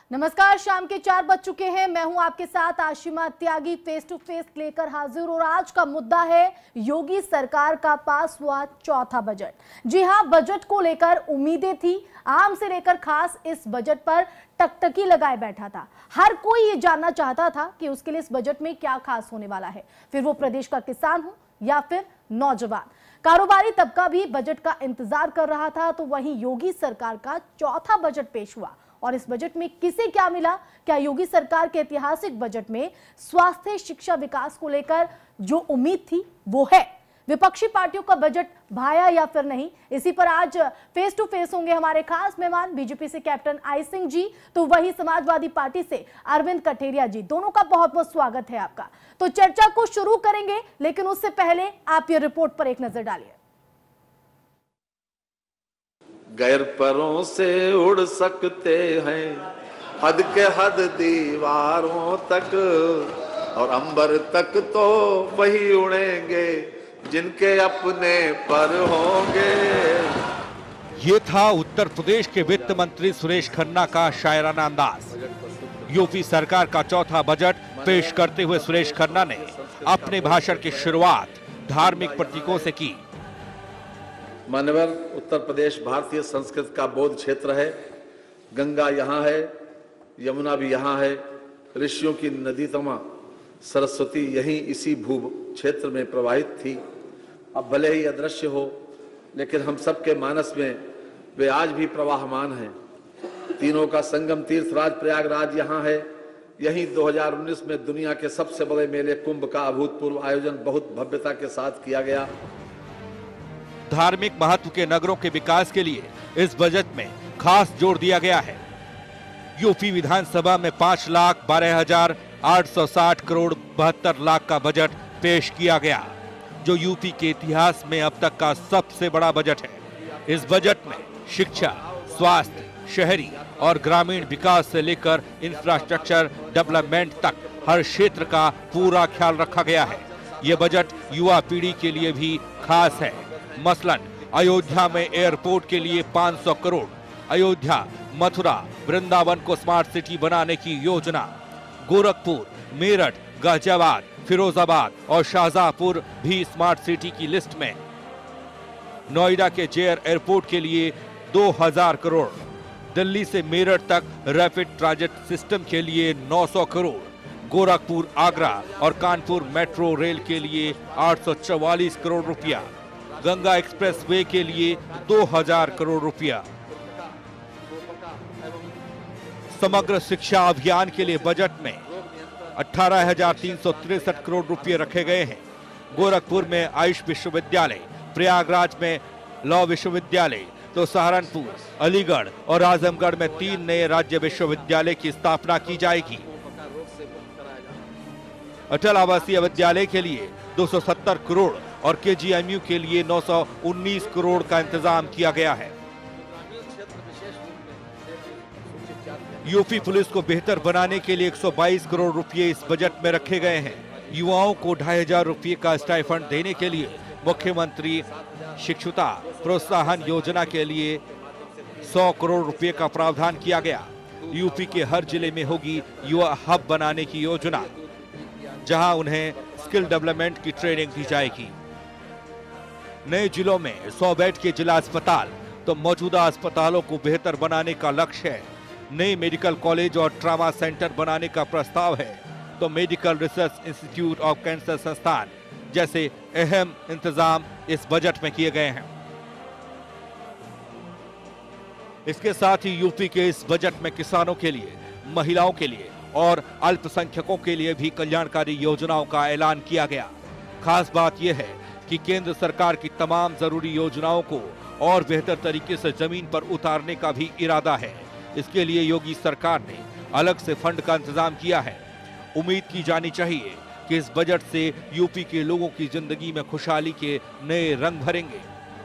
नमस्कार, शाम के 4 बज चुके हैं। मैं हूं आपके साथ Ashima Tyagi, face to face लेकर हाजिर। और आज का मुद्दा है योगी सरकार का पास हुआ चौथा बजट। जी हां, बजट को लेकर उम्मीदें थी, आम से लेकर खास इस बजट पर टकटकी लगाए बैठा था। हर कोई ये जानना चाहता था कि उसके लिए इस बजट में क्या खास होने वाला है, फिर वो प्रदेश का किसान हो या फिर नौजवान। कारोबारी तबका भी बजट का इंतजार कर रहा था। तो वहीं योगी सरकार का चौथा बजट पेश हुआ और इस बजट में किसे क्या मिला, क्या योगी सरकार के ऐतिहासिक बजट में स्वास्थ्य, शिक्षा, विकास को लेकर जो उम्मीद थी वो है, विपक्षी पार्टियों का बजट भाया या फिर नहीं, इसी पर आज फेस टू फेस होंगे हमारे खास मेहमान। बीजेपी से कैप्टन आई सिंह जी, तो वही समाजवादी पार्टी से अरविंद कठेरिया जी, दोनों का बहुत बहुत स्वागत है आपका। तो चर्चा को शुरू करेंगे, लेकिन उससे पहले आप ये रिपोर्ट पर एक नजर डालिए। गैर परों से उड़ सकते हैं हद के हद दीवारों तक, और अंबर तक तो वही उड़ेंगे जिनके अपने पर होंगे। ये था उत्तर प्रदेश के वित्त मंत्री सुरेश खन्ना का शायराना अंदाज। यूपी सरकार का चौथा बजट पेश करते हुए सुरेश खन्ना ने अपने भाषण की शुरुआत धार्मिक प्रतीकों से की। मान्यवर, उत्तर प्रदेश भारतीय संस्कृति का बोध क्षेत्र है। गंगा यहाँ है, यमुना भी यहाँ है, ऋषियों की नदी तमा सरस्वती यहीं इसी भू क्षेत्र में प्रवाहित थी। अब भले ही अदृश्य हो, लेकिन हम सबके मानस में वे आज भी प्रवाहमान हैं। तीनों का संगम तीर्थराज प्रयागराज यहाँ है। यहीं 2019 में दुनिया के सबसे बड़े मेले कुंभ का अभूतपूर्व आयोजन बहुत भव्यता के साथ किया गया। धार्मिक महत्व के नगरों के विकास के लिए इस बजट में खास जोर दिया गया है। यूपी विधानसभा में 5,12,860 करोड़ 72 लाख का बजट पेश किया गया, जो यूपी के इतिहास में अब तक का सबसे बड़ा बजट है। इस बजट में शिक्षा, स्वास्थ्य, शहरी और ग्रामीण विकास से लेकर इंफ्रास्ट्रक्चर डेवलपमेंट तक हर क्षेत्र का पूरा ख्याल रखा गया है। यह बजट युवा पीढ़ी के लिए भी खास है। मसलन अयोध्या में एयरपोर्ट के लिए 500 करोड़, अयोध्या, मथुरा, वृंदावन को स्मार्ट सिटी बनाने की योजना, गोरखपुर, मेरठ, गाजियाबाद, फिरोजाबाद और शाहजहांपुर भी स्मार्ट सिटी की लिस्ट में। नोएडा के जेयर एयरपोर्ट के लिए 2000 करोड़, दिल्ली से मेरठ तक रैपिड ट्रांजिट सिस्टम के लिए 900 करोड़, गोरखपुर, आगरा और कानपुर मेट्रो रेल के लिए 844 करोड़ रुपया, गंगा एक्सप्रेस वे के लिए 2000 करोड़ रुपया। समग्र शिक्षा अभियान के लिए बजट में 18,363 करोड़ रुपए रखे गए हैं। गोरखपुर में आयुष विश्वविद्यालय, प्रयागराज में लॉ विश्वविद्यालय, तो सहारनपुर, अलीगढ़ और आजमगढ़ में 3 नए राज्य विश्वविद्यालय की स्थापना की जाएगी। अटल आवासीय विद्यालय के लिए 270 करोड़ और केजीएमयू के लिए 919 करोड़ का इंतजाम किया गया है। यूपी पुलिस को बेहतर बनाने के लिए 122 करोड़ रुपए इस बजट में रखे गए हैं। युवाओं को 2,500 रुपए का स्टाइफंड देने के लिए मुख्यमंत्री शिक्षुता प्रोत्साहन योजना के लिए 100 करोड़ रुपए का प्रावधान किया गया। यूपी के हर जिले में होगी युवा हब बनाने की योजना, जहां उन्हें स्किल डेवलपमेंट की ट्रेनिंग दी जाएगी। नए जिलों में 100 बेड के जिला अस्पताल, तो मौजूदा अस्पतालों को बेहतर बनाने का लक्ष्य है। नए मेडिकल कॉलेज और ट्रामा सेंटर बनाने का प्रस्ताव है, तो medical research institute of cancer संस्थान जैसे अहम इंतजाम इस बजट में किए गए हैं। इसके साथ ही यूपी के इस बजट में किसानों के लिए, महिलाओं के लिए और अल्पसंख्यकों के लिए भी कल्याणकारी योजनाओं का ऐलान किया गया। खास बात यह है कि केंद्र सरकार की तमाम जरूरी योजनाओं को और बेहतर तरीके से जमीन पर उतारने का भी इरादा है। इसके लिए योगी सरकार ने अलग से फंड का इंतजाम किया है। उम्मीद की जानी चाहिए कि इस बजट से यूपी के लोगों की जिंदगी में खुशहाली के नए रंग भरेंगे।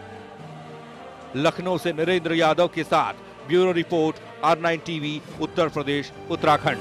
लखनऊ से नरेंद्र यादव के साथ bureau report, R9 TV, Uttar Pradesh, Uttarakhand.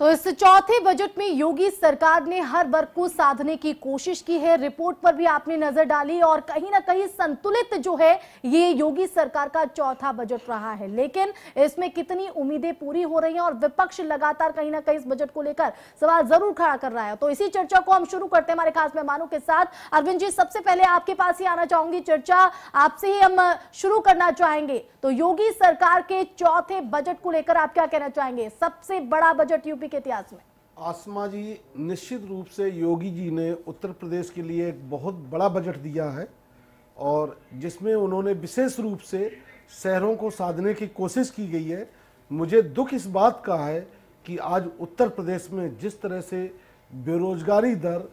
तो इस चौथे बजट में योगी सरकार ने हर वर्ग को साधने की कोशिश की है। रिपोर्ट पर भी आपने नजर डाली और कहीं ना कहीं संतुलित जो है ये योगी सरकार का चौथा बजट रहा है। लेकिन इसमें कितनी उम्मीदें पूरी हो रही हैं और विपक्ष लगातार कहीं ना कहीं इस बजट को लेकर सवाल जरूर खड़ा कर रहा है। तो इसी चर्चा को हम शुरू करते हैं हमारे खास मेहमानों के साथ। अरविंद जी, सबसे पहले आपके पास ही आना चाहूंगी, चर्चा आपसे ही हम शुरू करना चाहेंगे। तो योगी सरकार के चौथे बजट को लेकर आप क्या कहना चाहेंगे? सबसे बड़ा बजट यूपी के इतिहास में। आसमा जी, निश्चित रूप से योगी जी ने उत्तर प्रदेश के लिए एक बहुत बड़ा बजट दिया है और जिसमें उन्होंने विशेष रूप से शहरों को साधने की कोशिश की गई है। मुझे दुख इस बात का है कि आज उत्तर प्रदेश में जिस तरह से बेरोजगारी दर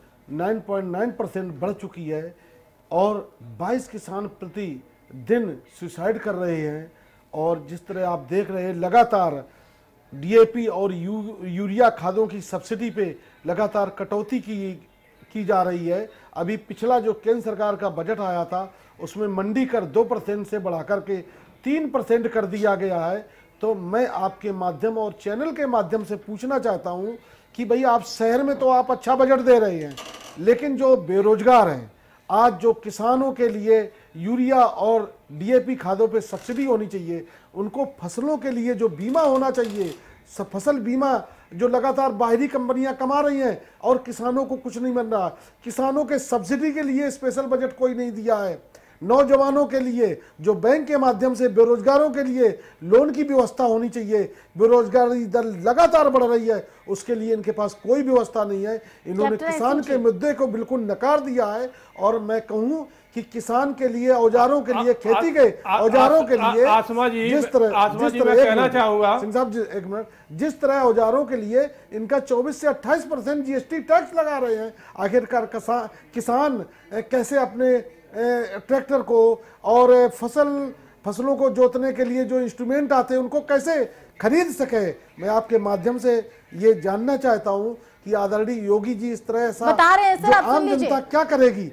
9.9% बढ़ चुकी है और 22 किसान प्रति दिन सुसाइड कर रहे हैं और जिस तरह आप देख रहे हैं लगातार डीएपी और यूरिया खादों की सब्सिडी पे लगातार कटौती की जा रही है। अभी पिछला जो केंद्र सरकार का बजट आया था उसमें मंडी कर 2% से बढ़ाकर के 3% कर दिया गया है। तो मैं आपके माध्यम और चैनल के माध्यम से पूछना चाहता हूं कि भाई आप शहर में तो आप अच्छा बजट दे रहे हैं, लेकिन जो बेरोजगार हैं, आज जो किसानों के लिए यूरिया और डीएपी खादों पे सब्सिडी होनी चाहिए, उनको फसलों के लिए जो बीमा होना चाहिए, फसल बीमा जो लगातार बाहरी कंपनियां कमा रही हैं और किसानों को कुछ नहीं मिल रहा। किसानों के सब्सिडी के लिए स्पेशल बजट कोई नहीं दिया है। नौजवानों के लिए जो बैंक के माध्यम से बेरोजगारों के लिए लोन की व्यवस्था होनी चाहिए, बेरोजगारी दर लगातार बढ़ रही है, उसके लिए इनके पास कोई व्यवस्था नहीं है। इन्होंने किसान के मुद्दे को बिल्कुल नकार दिया है और मैं कहूं कि किसान के लिए, औजारों के लिए, खेती के औजारों के लिए जिस तरह कहना चाहूंगा सिंह साहब जी, एक मिनट, जिस तरह औजारों के लिए इनका 24 से 28% जीएसटी टैक्स लगा रहे हैं, आखिरकार किसान कैसे अपने ट्रैक्टर को और फसलों को जोतने के लिए जो इंस्ट्रूमेंट आते हैं उनको कैसे खरीद सके। मैं आपके माध्यम से ये जानना चाहता हूं कि आदरणीय योगी जी इस तरह ऐसा बता रहे हैं सर, आप आम जनता क्या करेगी?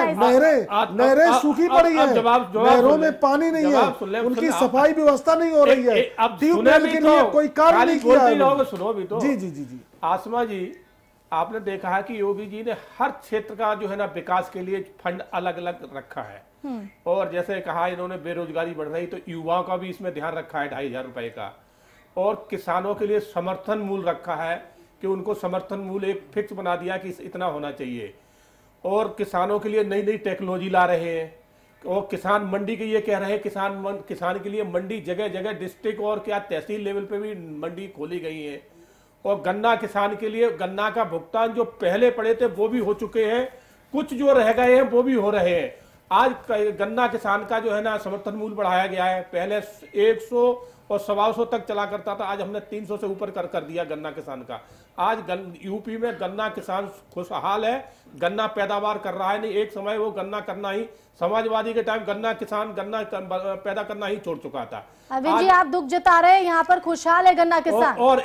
नहरें सूखी पड़ी हैं, नहरों में पानी नहीं है, उनकी सफाई व्यवस्था नहीं हो रही है, ट्यूबवेल के लिए कोई कार्य नहीं किया है। सुनो भी तो। जी जी जी जी आसमा जी, आपने देखा है कि योगी जी ने हर क्षेत्र का जो है ना विकास के लिए फंड अलग अलग रखा है और जैसे कहा इन्होंने बेरोजगारी बढ़ रही तो युवाओं का भी इसमें ध्यान रखा है 2,500 रुपए का और किसानों के लिए समर्थन मूल्य रखा है कि उनको समर्थन मूल्य एक फिक्स बना दिया कि इतना होना चाहिए और किसानों के लिए नई नई टेक्नोलॉजी ला रहे हैं और किसान मंडी के ये कह रहे हैं किसान के लिए मंडी जगह जगह डिस्ट्रिक्ट और क्या तहसील लेवल पे भी मंडी खोली गई है और गन्ना किसान के लिए गन्ना का भुगतान जो पहले पड़े थे वो भी हो चुके हैं, कुछ जो रह गए हैं वो भी हो रहे हैं। आज गन्ना किसान का जो है ना समर्थन मूल्य बढ़ाया गया है, पहले 100 और 125 तक चला करता था, आज हमने 300 से ऊपर कर दिया गन्ना किसान का। आज यूपी में गन्ना किसान खुशहाल है, गन्ना पैदावार कर रहा है। नहीं एक समय वो गन्ना करना ही, समाजवादी के टाइम गन्ना किसान गन्ना पैदा करना ही छोड़ चुका था। अभी जी आप दुख जता रहे हैं, यहाँ पर खुशहाल है गन्ना किसान। और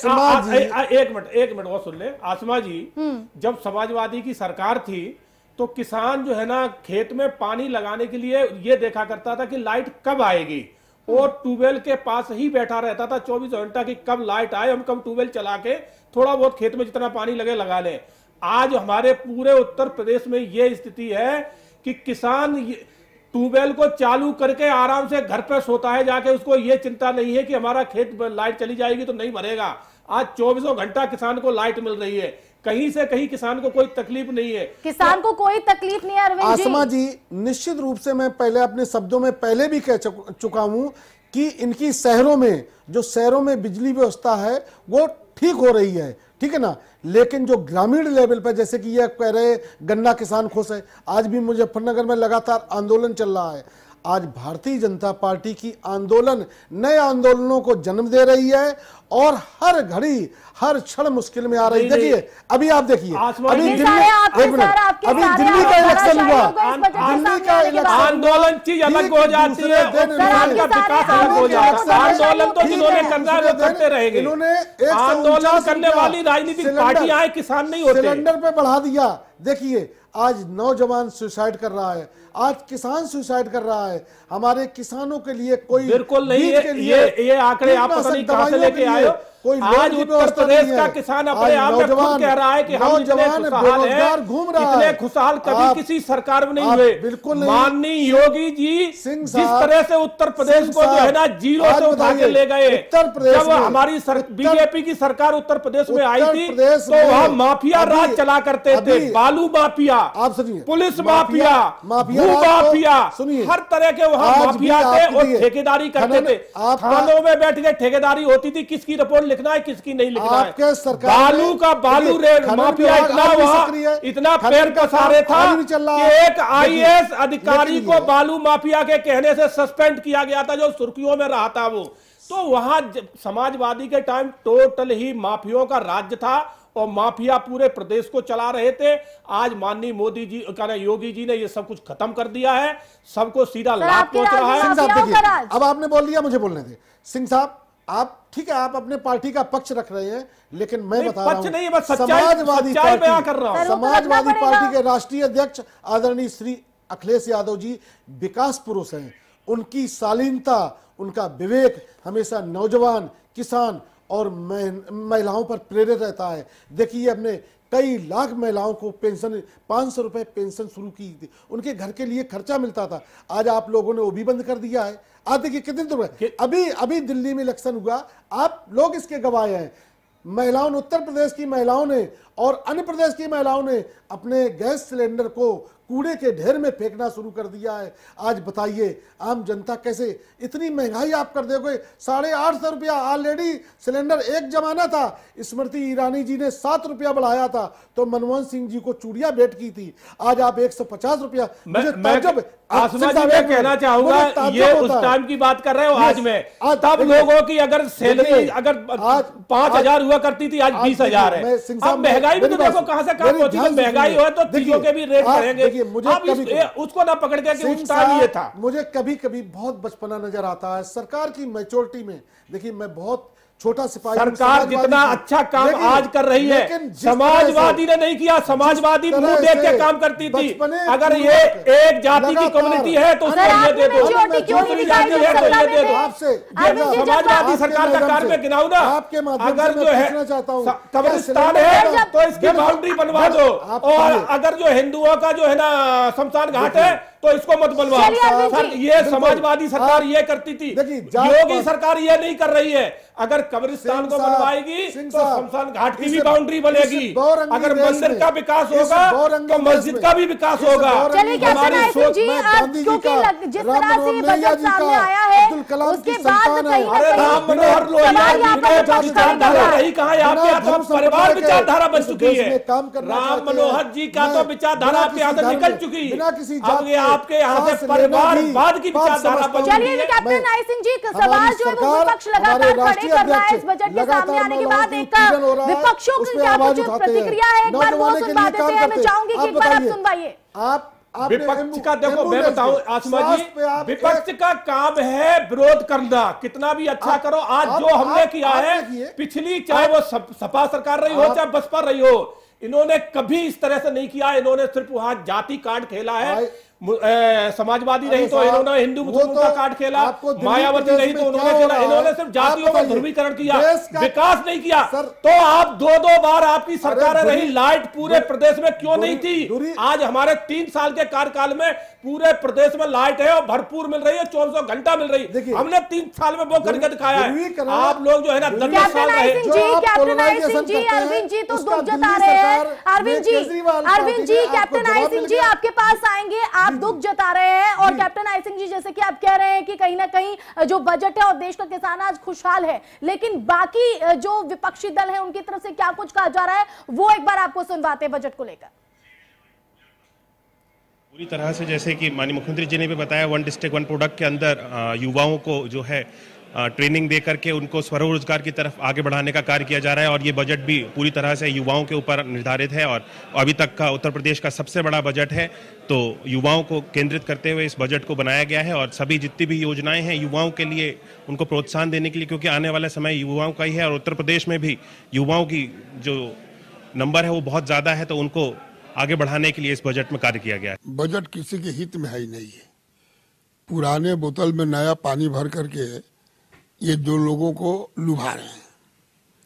एक मिनट और सुन ले आसमा जी, जब समाजवादी की सरकार थी तो किसान जो है ना खेत में पानी लगाने के लिए ये देखा करता था कि लाइट कब आएगी और ट्यूबवेल के पास ही बैठा रहता था 24 घंटा की कब लाइट आए, हम कब ट्यूबवेल चला के थोड़ा बहुत खेत में जितना पानी लगे लगा लें। आज हमारे पूरे उत्तर प्रदेश में ये स्थिति है कि किसान ट्यूबवेल को चालू करके आराम से घर पे सोता है जाके, उसको ये चिंता नहीं है कि हमारा खेत लाइट चली जाएगी तो नहीं भरेगा। आज 24 घंटा किसान को लाइट मिल रही है, कहीं से कहीं किसान को कोई तकलीफ नहीं है। किसान को कोई तकलीफ नहीं है अरविंद जी। आसमा जी, निश्चित रूप से मैं पहले अपने शब्दों में पहले भी कह चुका हूं कि इनकी शहरों में बिजली व्यवस्था है वो ठीक हो रही है, ठीक है ना, लेकिन जो ग्रामीण लेवल पर जैसे कि ये कह रहे गन्ना किसान खुश है, आज भी मुजफ्फरनगर में लगातार आंदोलन चल रहा है। आज भारतीय जनता पार्टी की आंदोलन नए आंदोलनों को जन्म दे रही है और हर घड़ी हर क्षण मुश्किल में आ रही है। देखिए अभी आप देखिए, अभी दिल्ली का इलेक्शन हुआ, दिल्ली का इलेक्शन, आंदोलन चीज अलग हो जाती है, विकास अलग हो जाता है। आंदोलन तो जिन्होंने करना है वो करते रहेंगे। इन्होंने आंदोलन करने वाली राजनीतिक पार्टियां हैं, किसान नहीं होते। सिलेंडर पे बढ़ा दिया। देखिए आज नौजवान सुसाइड कर रहा है, आज किसान सुसाइड कर रहा है। हमारे किसानों के लिए कोई बिल्कुल नहीं है। ये आंकड़े आप पता नहीं कहां से लेके आए हो। कोई आज उत्तर प्रदेश का किसान अपने आप में खुद कह रहा है कि हम इतने खुशहाल हैं, इतने खुशहाल कभी किसी सरकार में नहीं हुए। बिल्कुल माननीय योगी जी जिस तरह से उत्तर प्रदेश को जो है ना जीरो से उठा के ले गए, जब हमारी बीजेपी की सरकार उत्तर प्रदेश में आई थी तो वहां माफिया राज चला करते थे, बालू माफिया, आप सुनिए, पुलिस माफिया, भू माफिया, हर तरह के वहां माफिया थे और ठेकेदारी करते थे। थानों में बैठ के ठेकेदारी होती थी, किसकी रिपोर्ट लिखना है किसकी नहीं लिखना है। बालू का बालू रे माफिया इतना वहां इतना पैर पसारे था कि एक आईएएस अधिकारी को बालू माफिया के कहने से सस्पेंड किया गया था, जो सुर्खियों में रहा था वो। तो वहां समाजवादी के टाइम टोटल ही माफियों का राज्य था और माफिया पूरे प्रदेश को चला रहे थे। आज माननीय मोदी जी योगी जी ने ये सब कुछ खत्म कर दिया है, सबको सीधा लाभ पहुंच रहा है। सिंह साहब देखिए, अब आपने बोल दिया, मुझे बोलने दे। सिंह साहब आप ठीक है, आप अपने पार्टी का पक्ष रख रहे हैं, लेकिन मैं बता रहा हूं समाजवादी पार्टी के राष्ट्रीय अध्यक्ष आदरणीय श्री अखिलेश यादव जी विकास पुरुष हैं। उनकी शालीनता, उनका विवेक हमेशा नौजवान, किसान और महिलाओं पर प्रेरित रहता है। देखिए, हमने कई लाख महिलाओं को पेंशन 500 रुपए पेंशन शुरू की थी, उनके घर के लिए खर्चा मिलता था। आज आप लोगों ने वो भी बंद कर दिया है। आज देखिए कितने दिन हुए, अभी दिल्ली में इलेक्शन हुआ, आप लोग इसके गवाह हैं। महिलाओं ने, उत्तर प्रदेश की महिलाओं ने और अन्य प्रदेश की महिलाओं ने अपने गैस सिलेंडर को कूड़े के ढेर में फेंकना शुरू कर दिया है। आज बताइए आम जनता कैसे, इतनी महंगाई आप कर दोगे। 850 रुपया ऑलरेडी सिलेंडर एक जमाना था, स्मृति ईरानी जी ने 7 रुपया बढ़ाया था तो मनमोहन सिंह जी को चूड़ियां भेंट की थी, आज आप 150 रुपया। मुझे ताज्जुब, मैं कहना चाहूंगा ये उस टाइम की बात कर रहे हो। आज में तब लोगों की अगर सैलरी अगर 5,000 हुआ करती थी, आज 20,000 है। अब महंगाई भी तो देखो कहां से कहां पहुंची। महंगाई हो तो चीजों के भी रेट बढ़ेंगे। उसको ना पकड़ के कि उस टाइम ये था। मुझे कभी कभी बहुत बचपना नजर आता है सरकार की मैच्योरिटी में। देखिए, मैं बहुत छोटा सिपाही, सरकार जितना अच्छा काम आज कर रही है समाजवादी ने नहीं किया। समाजवादी मुंह देख के काम करती थी। अगर ये एक जाति की कम्युनिटी है तो उसको ये दे दो, दूसरी जाति है तो ये दे दो। समाजवादी सरकार का कार्य में गिनाऊं ना, अगर जो है कब्रिस्तान है तो इसकी बाउंड्री बनवा दो, और अगर जो हिंदुओं का जो है ना शमशान घाट है तो इसको मत बनवाओ। सर ये समाजवादी सरकार ये करती थी, योगी सरकार ये नहीं कर रही है। अगर कब्रिस्तान को बनवाएगी तो शमशान घाट की भी बाउंड्री बनेगी। अगर मंदिर का विकास होगा तो मस्जिद का भी विकास होगा। हमारी सोच क्योंकि जिस तरह से बजट सामने आया है उसके बाद राम मनोहर लोहिया विचारधारा रही कहाँ है आपके यहाँ, परिवार विचारधारा बन चुकी है। राम मनोहर जी का तो विचारधारा आपके यहाँ से निकल चुकी, अब ये आपके यहाँ से परिवारवाद की विचारधारा बन चुकी है। कैप्टन आई सिंह जी का सवाल जो है वो विपक्ष लगातार खड़े कर रहा है इस बजट के सामने आने के बाद। एक विपक्षों की क्या कुछ प्रतिक्रिया है, एक बार वो सुनवा देते हैं। मैं चाहूंगी कि एक बार आप सुनवाइए। विपक्ष का देखो, मैं बताऊं आसमा जी, विपक्ष का काम है विरोध करना, कितना भी अच्छा करो। आज जो हमने किया है, पिछली चाहे वो सपा सरकार रही हो चाहे बसपा रही हो, इन्होंने कभी इस तरह से नहीं किया। इन्होंने सिर्फ वहां जाति कार्ड खेला है। समाजवादी रही तो इन्होंने हिंदू मुस्लिम का कार्ड खेला, मायावती रही तो उन्होंने खेला। इन्होंने सिर्फ जातियों का ध्रुवीकरण किया, विकास नहीं किया। तो आप दो बार आपकी सरकारें रही, लाइट पूरे प्रदेश में क्यों नहीं थी? आज हमारे 3 साल के कार्यकाल में पूरे प्रदेश में लाइट है और भरपूर मिल रही है, 24 घंटा मिल रही है। हमने 3 साल में वो करके दिखाया है। आप लोग जो है ना 10 साल रहे। कैप्टन आई सिंह जी, अरविंद जी तो दुख जता रहे हैं। अरविंद जी, कैप्टन आई सिंह जी आपके पास आएंगे, आप दुख जता रहे हैं। और कैप्टन आई सिंह जी, जैसे कि आप कह रहे हैं कि कहीं ना कहीं जो बजट है और देश का किसान आज खुशहाल है, लेकिन बाकी जो विपक्षी दल है उनकी तरफ से क्या कुछ कहा जा रहा है, वो एक बार आपको सुनवाते हैं बजट को लेकर। पूरी तरह से जैसे कि माननीय मुख्यमंत्री जी ने भी बताया, 1 डिस्ट्रिक्ट 1 प्रोडक्ट के अंदर युवाओं को जो है ट्रेनिंग दे करके उनको स्वरोजगार की तरफ आगे बढ़ाने का कार्य किया जा रहा है। और ये बजट भी पूरी तरह से युवाओं के ऊपर निर्धारित है और अभी तक का उत्तर प्रदेश का सबसे बड़ा बजट है। तो युवाओं को केंद्रित करते हुए इस बजट को बनाया गया है और सभी जितनी भी योजनाएं हैं युवाओं के लिए, उनको प्रोत्साहन देने के लिए, क्योंकि आने वाला समय युवाओं का ही है और उत्तर प्रदेश में भी युवाओं की जो नंबर है वो बहुत ज़्यादा है, तो उनको आगे बढ़ाने के लिए इस बजट में कार्य किया गया है। बजट किसी के हित में है ही नहीं है। पुराने बोतल में नया पानी भर करके ये 2 लोगों को लुभा रहे हैं।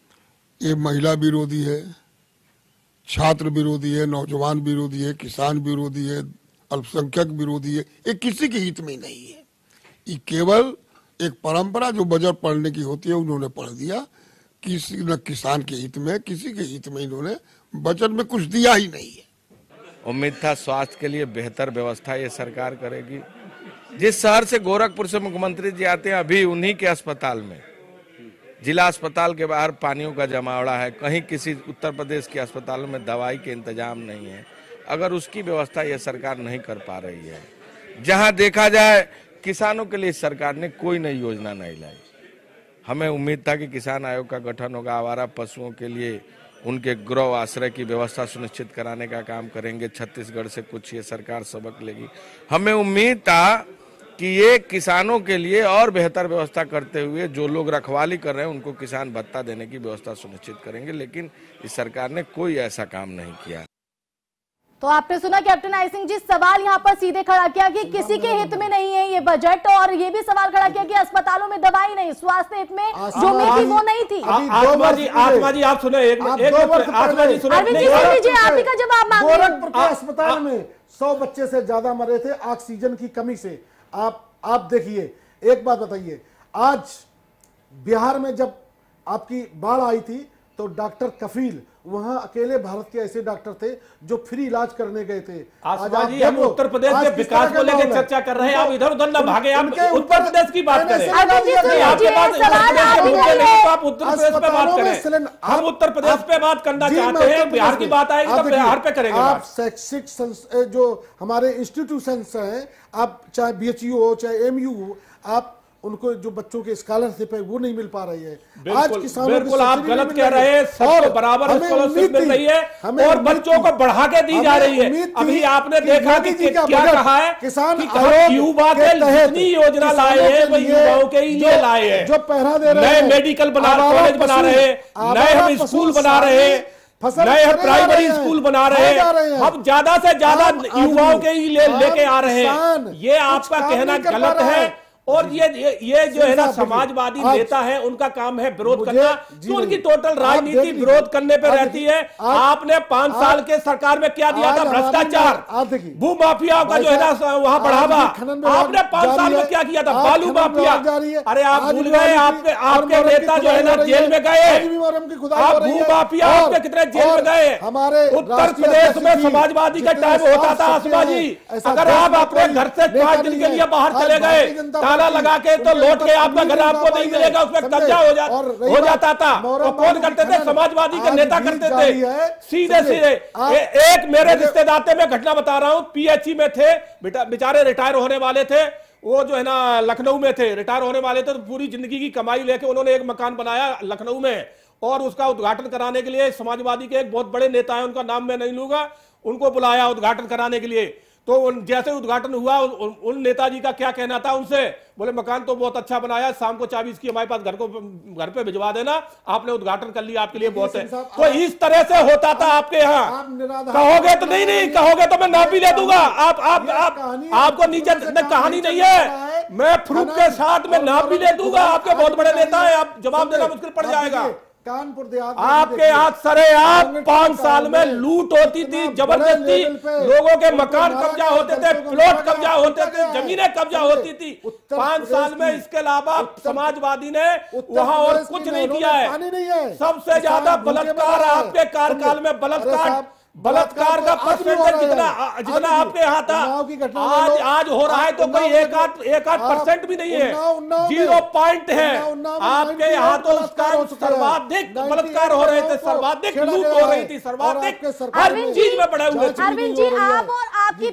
ये महिला विरोधी है, छात्र विरोधी है, नौजवान विरोधी है, किसान विरोधी है, अल्पसंख्यक विरोधी है। ये किसी के हित में नहीं है। ये केवल एक परंपरा जो बजट पढ़ने की होती है उन्होंने पढ़ दिया। किसी न किसान के हित में, किसी के हित में इन्होंने बजट में कुछ दिया ही नहीं है। उम्मीद था स्वास्थ्य के लिए बेहतर व्यवस्था ये सरकार करेगी। जिस शहर से गोरखपुर से मुख्यमंत्री जी आते हैं, अभी उन्हीं के अस्पताल में, जिला अस्पताल के बाहर पानियों का जमावड़ा है। कहीं किसी उत्तर प्रदेश के अस्पतालों में दवाई के इंतजाम नहीं है। अगर उसकी व्यवस्था ये सरकार नहीं कर पा रही है। जहां देखा जाए किसानों के लिए सरकार ने कोई नई योजना नहीं लाई। हमें उम्मीद था कि किसान आयोग का गठन होगा, आवारा पशुओं के लिए उनके गृह आश्रय की व्यवस्था सुनिश्चित कराने का काम करेंगे। छत्तीसगढ़ से कुछ ये सरकार सबक लेगी। हमें उम्मीद था कि ये किसानों के लिए और बेहतर व्यवस्था करते हुए जो लोग रखवाली कर रहे हैं उनको किसान भत्ता देने की व्यवस्था सुनिश्चित करेंगे, लेकिन इस सरकार ने कोई ऐसा काम नहीं किया। तो आपने सुना कैप्टन आई सिंह जी, सवाल यहाँ पर सीधे खड़ा किया कि किसी के हित में नहीं है ये बजट, और ये भी सवाल खड़ा किया कि अस्पतालों में दवाई नहीं, स्वास्थ्य हित में जो उम्मीद थी वो नहीं थी। आत्मा जी आप सुने, एक आत्मा जी सुने, आप ही का जवाब मांगे। गोरखपुर के अस्पताल में 100 बच्चे से ज्यादा मरे थे ऑक्सीजन की कमी से। आप देखिए, एक बात बताइए, आज बिहार में जब आपकी बाढ़ आई थी तो डॉक्टर कफील वहां अकेले भारत के ऐसे डॉक्टर थे जो फ्री इलाज करने गए थे। आज जी हम उत्तर प्रदेश के विकास को लेकर चर्चा कर रहे हैं, आप इधर उधर न भागे, आप उत्तर प्रदेश की बात करें। आपके पास आप उत्तर प्रदेश पे बात करें, हम उत्तर प्रदेश पे बात करना चाहते हैं। बिहार की बात आएगी तो बिहार पे करेंगे। आप शैक्षिक जो हमारे इंस्टीट्यूशंस हैं, आप चाहे BHU हो चाहे MU हो, आप उनको जो बच्चों के स्कॉलरशिप है वो नहीं मिल पा रही है। आज किसानों बिल्कुल आप गलत कह रहे हैं, सबको बराबर स्कॉलरशिप मिल रही है और बच्चों को बढ़ा के दी जा रही है। अभी आपने देखा कि क्या कहा है, किसान युवा के जितनी योजना लाए हैं वो युवाओं के लिए लाए हैं। जो पहरा दे रहे हैं, नए मेडिकल कॉलेज बना रहे हैं, नए हम स्कूल बना रहे हैं, नए प्राइमरी स्कूल बना रहे हैं, हम ज्यादा से ज्यादा युवाओं के लिए लेके आ रहे हैं। ये आपका कहना गलत है। और ये जो है ना समाजवादी नेता है, उनका काम है विरोध करना, तो उनकी टोटल राजनीति विरोध करने पे रहती है। आपने 5 साल के सरकार में क्या दिया था? भ्रष्टाचार, भू माफिया का जो है ना वहां बढ़ावा। आपने 5 साल में क्या किया था? बालू माफिया। अरे आप भूल गए, आपके नेता जो है ना जेल में गए। आप भू माफिया आपके कितने जेल में गए? उत्तर प्रदेश में समाजवादी का टाइम होता था आसमा जी, अगर आप अपने घर से 5 दिन के लिए बाहर चले गए, ताला लगा के तो लौट के आपका घर आपको नहीं मिलेगा, उसमें कब्जा हो जाता था। तो कौन करते थे? समाजवादी के नेता करते थे। सीधे सीधे एक मेरे रिश्तेदार थे, मैं घटना बता रहा हूं, PHC में थे, बेचारे रिटायर होने वाले थे। वो जो है ना लखनऊ में थे, रिटायर होने वाले थे, तो पूरी जिंदगी की कमाई लेके उन्होंने एक मकान बनाया लखनऊ में, और उसका उद्घाटन कराने के लिए समाजवादी के एक बहुत बड़े नेता है, उनका नाम मैं नहीं लूंगा, उनको बुलाया उद्घाटन कराने के लिए। तो जैसे उद्घाटन हुआ, उन नेताजी का क्या कहना था उनसे? बोले मकान तो बहुत अच्छा बनाया, शाम को चाबी इसकी हमारे पास घर पे भिजवा देना, आपने उद्घाटन कर लिया, आपके लिए बहुत है। तो इस तरह से होता था आपके यहाँ। कहोगे तो नहीं कहोगे तो मैं नाम भी ले दूंगा। आपको नीचे कहानी नहीं है, मैं प्रूफ के साथ में नाम भी ले दूंगा। आपके बहुत बड़े नेता है, आप जवाब देना मुश्किल पड़ जाएगा। कानपुर देहात आपके हाथ सरेआम 5 साल में लूट होती थी, जबरदस्ती लोगों के मकान कब्जा होते थे, प्लॉट कब्जा होते थे, जमीनें कब्जा होती थी 5 साल में। इसके अलावा समाजवादी ने वहां और कुछ नहीं किया है। सबसे ज्यादा बलात्कार आपके कार्यकाल में, बलात्कार का परसेंटेज जितना आपके यहाँ था, आज हो रहा है तो कोई 1-8% भी नहीं है, 0 पॉइंट है। आपके यहाँ तो उसका सर्वाधिक बलात्कार हो रहे थे, सर्वाधिक लूट हो रही थी, सर्वाधिक हर चीज में बढ़े हुए थे। अरविंद जी, आप और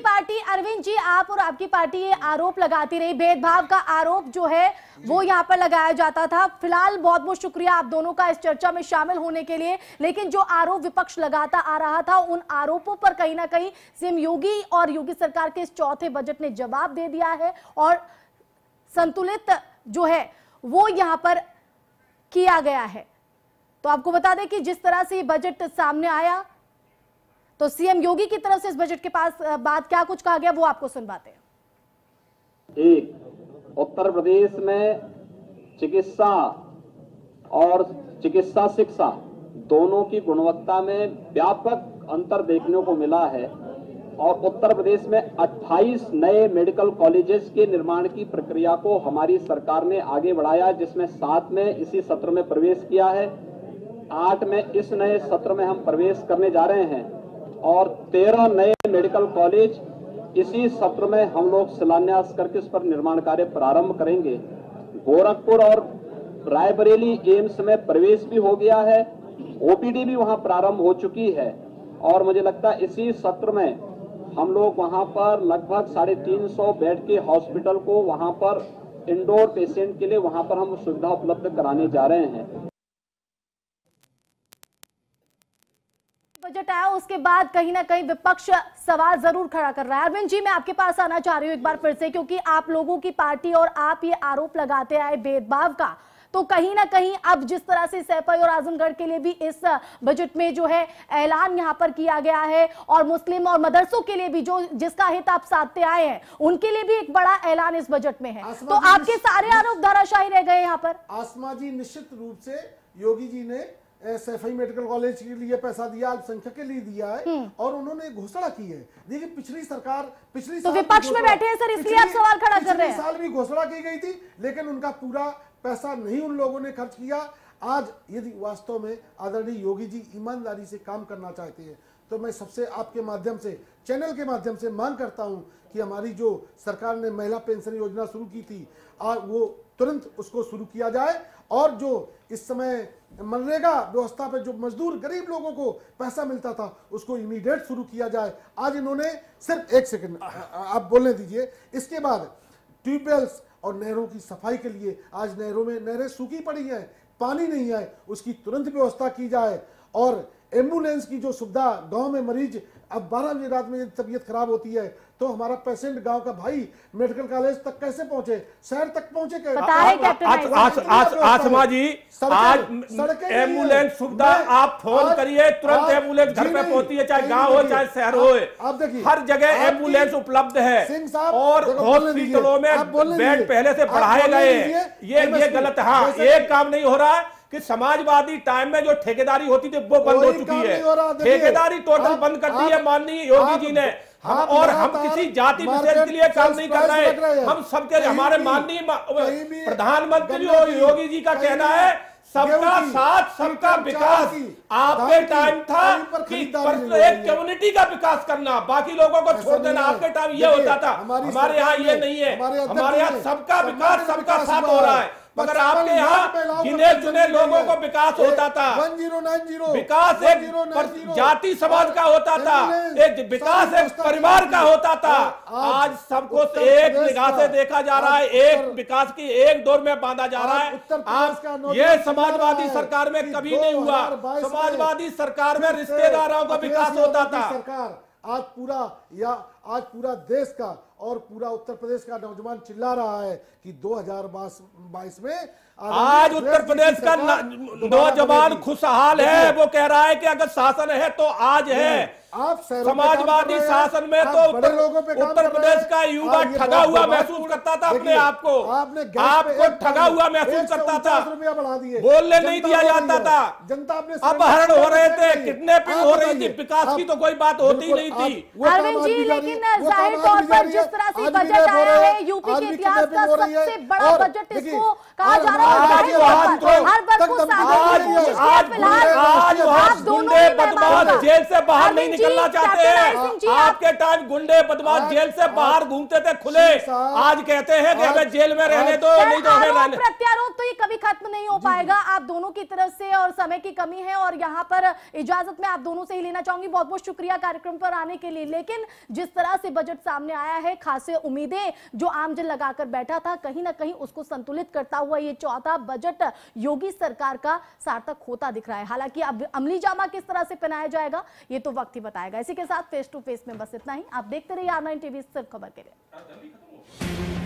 आपकी पार्टी ये आरोप लगाती रही, भेदभाव का आरोप जो है वो यहाँ पर लगाया जाता था। फिलहाल बहुत बहुत शुक्रिया आप दोनों का इस चर्चा में शामिल होने के लिए, लेकिन जो आरोप विपक्ष लगाता आ रहा था, उन आरोपों पर कहीं ना कहीं सीएम योगी और योगी सरकार के इस चौथे बजट ने जवाब दे दिया है, और संतुलित जो है वो यहाँ पर किया गया है। तो आपको बता दें कि जिस तरह से ये बजट सामने आया, तो सीएम योगी की तरफ से इस बजट के पास बात क्या कुछ कहा गया वो आपको सुनवाते हैं। उत्तर प्रदेश में चिकित्सा और चिकित्सा शिक्षा दोनों की गुणवत्ता में व्यापक अंतर देखने को मिला है और उत्तर प्रदेश में 28 नए मेडिकल कॉलेजेस के निर्माण की प्रक्रिया को हमारी सरकार ने आगे बढ़ाया, जिसमें 7 में इसी सत्र में प्रवेश किया है, 8 में इस नए सत्र में हम प्रवेश करने जा रहे हैं और 13 नए मेडिकल कॉलेज इसी सत्र में हम लोग शिलान्यास करके इस पर निर्माण कार्य प्रारंभ करेंगे। गोरखपुर और रायबरेली एम्स में प्रवेश भी हो गया है, ओपीडी भी वहां प्रारंभ हो चुकी है और मुझे लगता है इसी सत्र में हम लोग वहां पर लगभग 350 बेड के हॉस्पिटल को वहां पर इंडोर पेशेंट के लिए वहां पर हम सुविधा उपलब्ध कराने जा रहे हैं। बजट आया उसके बाद कहीं ना कहीं विपक्ष सवाल जरूर खड़ा कर रहा है। अरविंद जी, मैं आपके पास आना चाह रही हूं एक बार फिर से, क्योंकि आप लोगों की पार्टी और आप ये आरोप लगाते आए भेदभाव का, तो कहीं ना कहीं अब जिस तरह से सैफई और आजमगढ़ के लिए भी इस बजट में जो है ऐलान यहां पर किया गया है और मुस्लिम और मदरसों के लिए भी जो जिसका हित आप साधते आए हैं उनके लिए भी एक बड़ा ऐलान इस बजट में है, तो आपके सारे आरोप धराशायी रह गए यहाँ पर। आसमा जी, निश्चित रूप से योगी जी ने सैफई मेडिकल कॉलेज के लिए पैसा दिया, अल्पसंख्यक के लिए दिया है और उन्होंने घोषणा की है। देखिए पिछली सरकार तो विपक्ष में बैठे हैं सर, इसलिए आप सवाल खड़ा कर रहे हैं। साल भी घोषणा की गई थी लेकिन उनका पूरा पैसा नहीं उन लोगों ने खर्च किया। आज यदि वास्तव में आदरणीय योगी जी ईमानदारी से काम करना चाहते हैं तो मैं सबसे आपके माध्यम से, चैनल के माध्यम से मांग करता हूं कि हमारी जो सरकार ने महिला पेंशन योजना शुरू की थी वो तुरंत उसको शुरू किया जाए और जो इस समय मनरेगा व्यवस्था पे जो मजदूर गरीब लोगों को पैसा मिलता था उसको इमीडिएट शुरू किया जाए। आज इन्होंने सिर्फ 1 सेकंड आप बोलने दीजिए, इसके बाद ट्यूबवेल्स और नहरों की सफाई के लिए आज नहरों में नहरें सूखी पड़ी हैं, पानी नहीं है, उसकी तुरंत व्यवस्था की जाए और एम्बुलेंस की जो सुविधा, गांव में मरीज अब 12 बजे रात में तबीयत खराब होती है तो हमारा पेशेंट गांव का भाई मेडिकल कॉलेज तक कैसे पहुंचे, शहर तक पहुंचे आसमा जी, आज एम्बुलेंस सुविधा आप फोन करिए तुरंत एम्बुलेंस घर पे पहुंचती है, चाहे गांव हो चाहे शहर हो, हर जगह एम्बुलेंस उपलब्ध है और हॉस्पिटलों में बेड पहले से बढ़ाए गए हैं। ये गलत, हाँ एक काम नहीं हो रहा है कि समाजवादी टाइम में जो ठेकेदारी होती थी वो बंद हो चुकी है, ठेकेदारी टोटल बंद कर दी है माननीय योगी जी ने। हम किसी जाति विशेष के लिए काम नहीं कर रहे, हम सबके, हमारे माननीय प्रधानमंत्री योगी जी का कहना है सबका साथ सबका विकास। आपके टाइम था कि एक कम्युनिटी का विकास करना, बाकी लोगों को छोड़ देना, आपके टाइम ये होता था। हमारे यहाँ ये नहीं है, हमारे यहाँ सबका विकास सबका साथ हो रहा है, मगर आपके यहाँ गिने चुने लोगों को विकास होता था। 1090 विकास एक जाति समाज का होता था, एक विकास एक परिवार का होता था। आज सबको एक निगाह से देखा जा रहा है, एक विकास की एक दौर में बांधा जा रहा है। आज ये समाजवादी सरकार में कभी नहीं हुआ, समाजवादी सरकार में रिश्तेदारों का विकास होता था। सरकार आज पूरा देश का और पूरा उत्तर प्रदेश का नौजवान चिल्ला रहा है कि 2022 में आज उत्तर प्रदेश का नौजवान खुशहाल है। वो कह रहा है कि अगर शासन है तो आज है, आप समाजवादी शासन में तो उत्तर प्रदेश का युवा ठगा हुआ महसूस करता था अपने आप को, आपको ठगा हुआ महसूस करता था, बोलने नहीं दिया जाता था, अपहरण हो रहे थे, किडनैपिंग हो रही थी, विकास की तो कोई बात होती ही नहीं थी। अरविंद जी, लेकिन जाहिर तौर पर जिस तरह से बजट आया है, यूपी के इतिहास का सबसे बड़ा बजट इसको कहा जा रहा है, हर वर्ग को आज गुंडे बदमाश जेल से बाहर नहीं निकलना चाहते हैं। आपके टाइम गुंडे बदमाश जेल से बाहर घूमते थे खुले, आज कहते हैं कि हमें जेल में रहने दो, नहीं तो हमें रहने। प्रत्यारोप तो ये कभी खत्म नहीं हो पाएगा आप दोनों की तरफ से, और समय की कमी है और यहाँ पर इजाजत में आप दोनों से ही लेना चाहूंगी। बहुत बहुत शुक्रिया कार्यक्रम पर आने के लिए। लेकिन जिस तरह से बजट सामने आया है, खासे उम्मीदें जो आमजन लगाकर बैठा था, कहीं ना कहीं उसको संतुलित करता हुआ ये चौथा बजट योगी सरकार का सार्थक होता दिख रहा है। हालांकि अब अमली जामा किस तरह से पहनाया जाएगा ये तो वक्त ही बताएगा। इसी के साथ फेस टू फेस में बस इतना ही। आप देखते रहिए R9 टीवी, सिर्फ खबर के लिए।